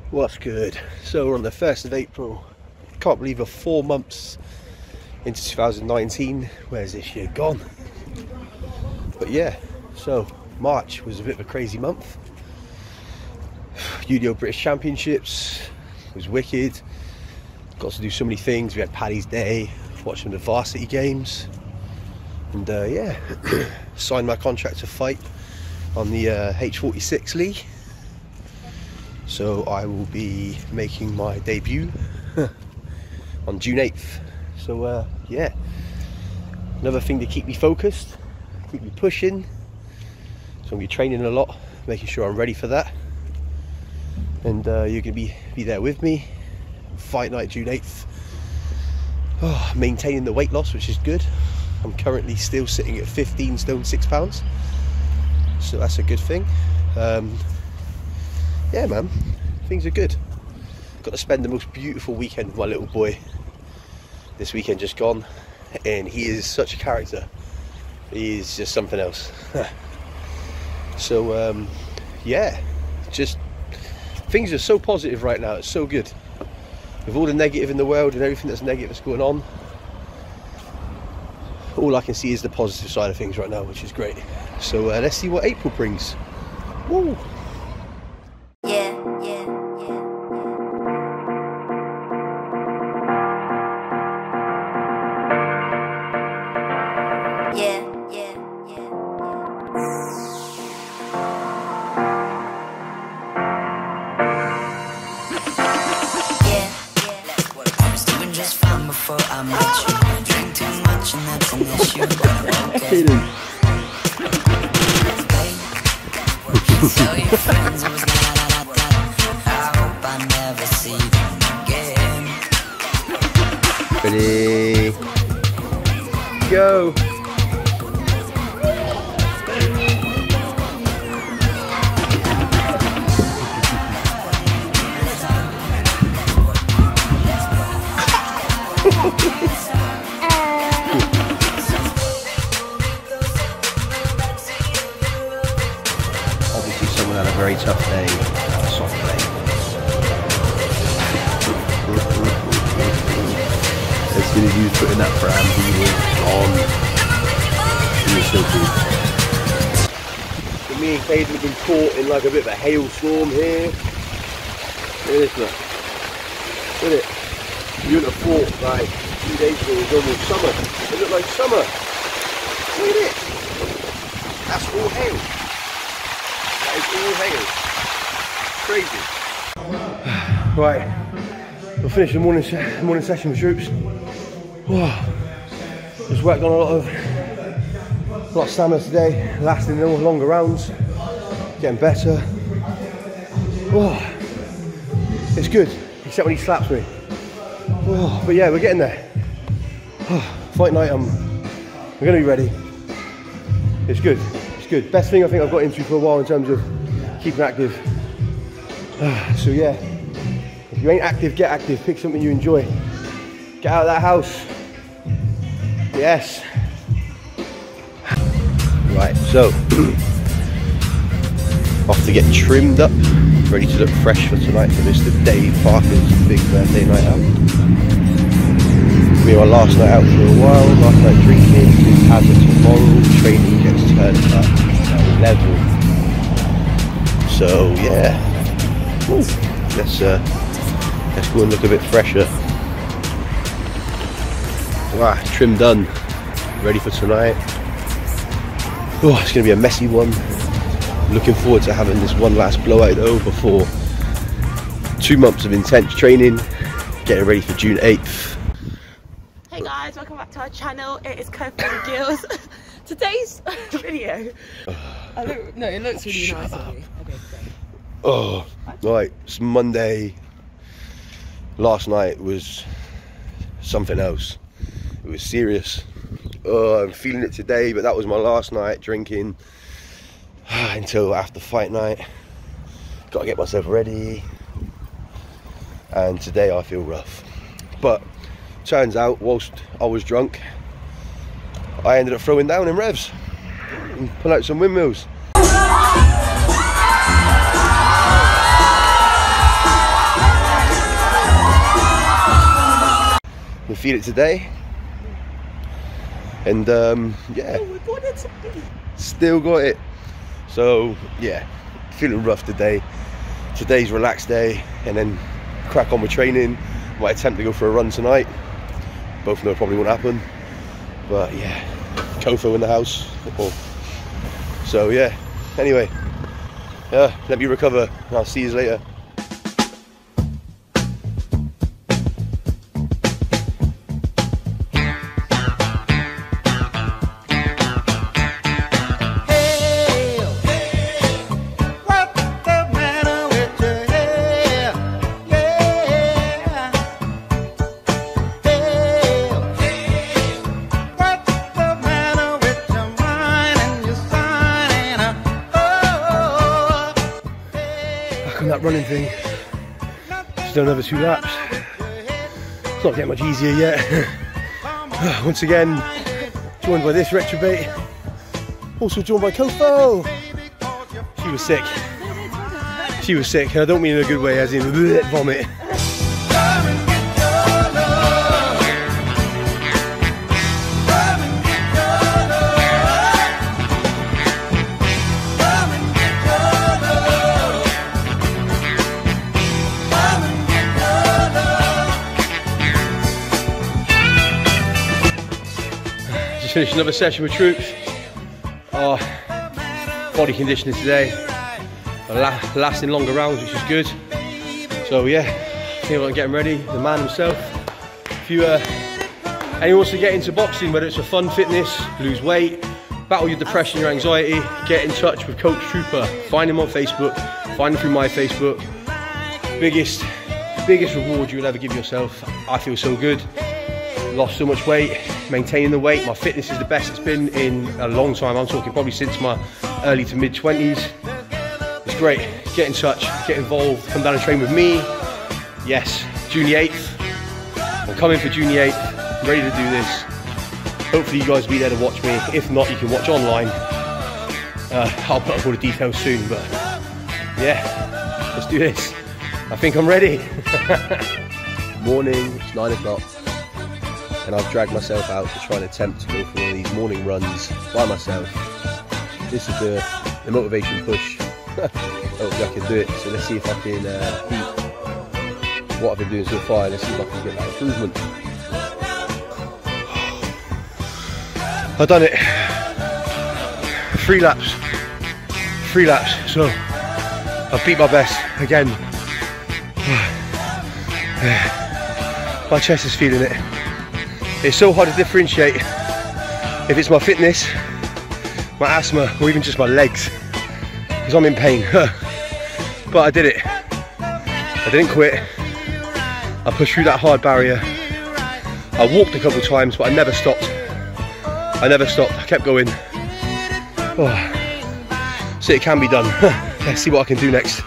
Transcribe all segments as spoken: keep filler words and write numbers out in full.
What's good? So we're on the first of April. Can't believe we're four months into two thousand nineteen. Where's this year gone? But yeah, so March was a bit of a crazy month. U D O British Championships was wicked. Got to do so many things. We had Paddy's Day, watching the varsity games, and uh, yeah, signed my contract to fight on the uh, H forty-six League. So I will be making my debut on June eighth. So uh, yeah, another thing to keep me focused, keep me pushing. So I'll be training a lot, making sure I'm ready for that. And uh, you're gonna be be there with me. Fight night June eighth. Oh, maintaining the weight loss, which is good. I'm currently still sitting at fifteen stone six pounds, so that's a good thing. Um, yeah, man, things are good. Got to spend the most beautiful weekend with my little boy. This weekend just gone, and he is such a character. He is just something else. So um, yeah, just things are so positive right now. It's so good. With all the negative in the world and everything that's negative that's going on, all I can see is the positive side of things right now, which is great. So uh, let's see what April brings. Woo! Yeah, yeah, yeah, yeah. Yeah, yeah, yeah, just fine before I met you. Drink too much and that's an issue, but I'm okay. Tell your friends it was not. I hope I never see them again. Ready? Go! Obviously someone had a very tough day, a soft day. As soon as you was putting that pram, he was on. He was so good. So me and Caden have been caught in like a bit of a hailstorm here. Look at this, look. Look at it. You wouldn't have thought like two days ago it was almost summer. It looked like summer. Look at it. That's all hail. That is all hail. Crazy. Right, we'll finish the morning se morning session with troops. Oh, just worked on a lot of a lot of stamina today, lasting all longer rounds, getting better. Oh, it's good, except when he slaps me. Oh, but yeah, we're getting there. Oh, fight night, I'm, I'm gonna be ready. It's good, it's good. Best thing I think I've got into for a while in terms of keeping active. Uh, so yeah, if you ain't active, get active. Pick something you enjoy. Get out of that house. Yes. Right, so off to get trimmed up, ready to look fresh for tonight for Mister Dave Parker's big birthday night out. We were last night out for a while, last night drinking. As of tomorrow, training gets turned up at eleven. So yeah, Ooh. let's uh, let's go and look a bit fresher. Wow, trim done, ready for tonight. Oh, it's going to be a messy one. Looking forward to having this one last blowout though before two months of intense training, getting ready for June eighth. Hey guys, welcome back to our channel. It is Kirsty and Gills. Today's video. I look, no, it looks really Shut nice up. on you. Okay, Oh, right, it's Monday. Last night was something else. It was serious. Oh, I'm feeling it today, but that was my last night drinking until after fight night. Got to get myself ready. And today I feel rough. But turns out, whilst I was drunk, I ended up throwing down in revs and pull out some windmills. feel it today. And um, yeah, Oh, we got it to be. still got it. So yeah, feeling rough today. Today's relaxed day, and then crack on with training. Might attempt to go for a run tonight. Both know it probably won't happen. But yeah, Kofo in the house. Oh. So yeah, anyway, yeah, let me recover. I'll see you later. That running thing, just done another two laps. It's not getting much easier yet. Once again, joined by this retrobate, also joined by Kofo. She was sick. She was sick, and I don't mean in a good way, as in bleh, vomit. Finished another session with troops. Oh, body conditioning today. La lasting longer rounds, which is good. So yeah, I think I'm getting ready. The man himself. If you, uh, anyone wants to get into boxing, whether it's for fun, fitness, lose weight, battle your depression, your anxiety, get in touch with Coach Trooper. Find him on Facebook. Find him through my Facebook. Biggest, biggest reward you will ever give yourself. I feel so good. Lost so much weight. Maintaining the weight, my fitness is the best it's been in a long time. I'm talking probably since my early to mid twenties. It's great. Get in touch, get involved, come down and train with me. Yes, June the eighth. I'm coming for June the eighth. I'm ready to do this. Hopefully you guys will be there to watch me. If not, you can watch online. Uh, I'll put up all the details soon, but yeah, let's do this. I think I'm ready. Morning, it's nine o'clock. And I've dragged myself out to try and attempt to go for one of these morning runs by myself. This is the, the motivation push. Hopefully I can do it. So let's see if I can uh, beat what I've been doing so far. Let's see if I can get that improvement. I've done it. Three laps. Three laps. So I've beat my best again. My chest is feeling it. It's so hard to differentiate if it's my fitness, my asthma, or even just my legs, because I'm in pain. But I did it. I didn't quit. I pushed through that hard barrier. I walked a couple of times, but I never stopped. I never stopped. I kept going. Oh. So it can be done. Let's see what I can do next.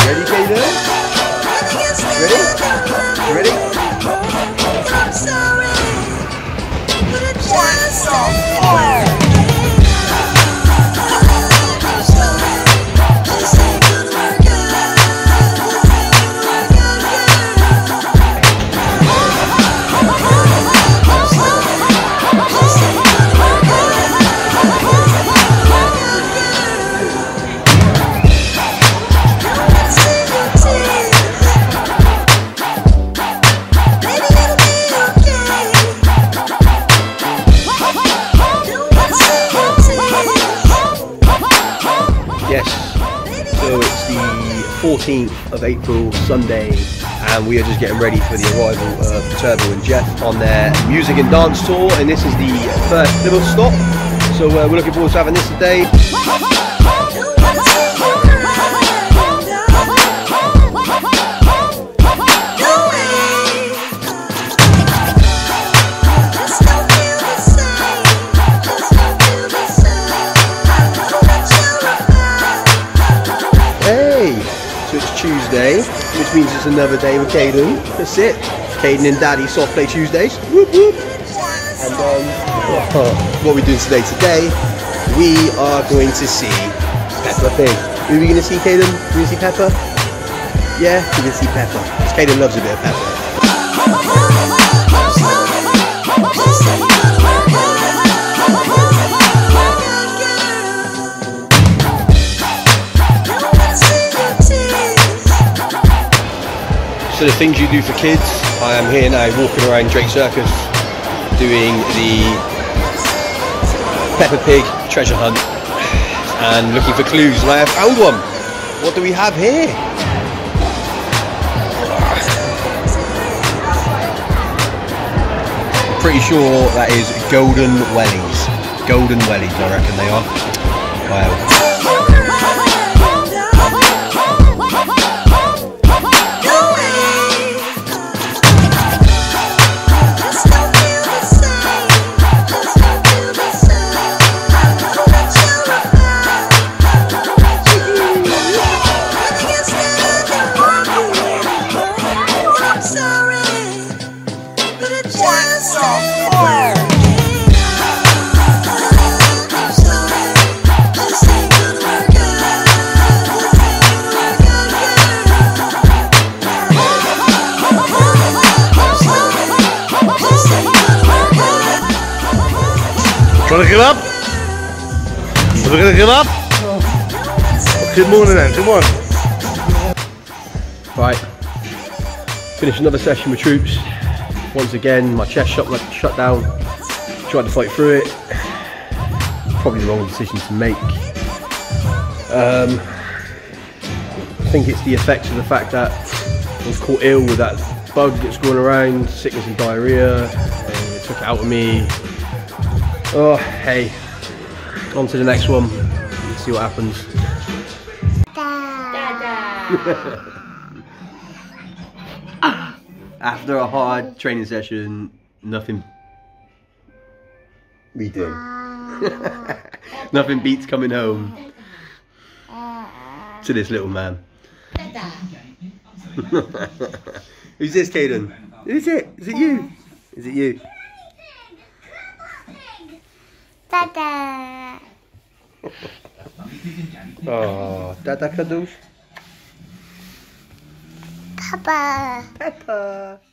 Sorry. fourteenth of April, Sunday, and we are just getting ready for the arrival of Turbo and Jeff on their music and dance tour, and this is the first little stop, so uh, we're looking forward to having this today. Tuesday, which means it's another day with Caden. That's it. Caden and Daddy soft play Tuesdays. Whoop whoop. And um, what we're doing today? Today, we are going to see Peppa Pig. Who are we going to see, Caden? We're going to see Peppa? Yeah, we're going to see Peppa. Because Caden loves a bit of Peppa. So the things you do for kids, I am here now walking around Drake Circus doing the Peppa Pig treasure hunt and looking for clues, and I have found one. What do we have here? Pretty sure that is golden wellies. Golden wellies, I reckon they are. Wow. Want to get up? Are we going to get up? Oh, good morning then, come on. Right, finished another session with troops. Once again, my chest shut, shut down. Tried to fight through it. Probably the wrong decision to make. Um, I think it's the effects of the fact that I was caught ill with that bug that's going around, sickness and diarrhea, and it took it out of me. Oh, hey, on to the next one. Let's see what happens. After a hard training session, nothing. We do. Nothing beats coming home to this little man. Who's this, Caden? Who's it? Is it you? Is it you? Dada. Oh, Dada Kadoos. Papa. Peppa.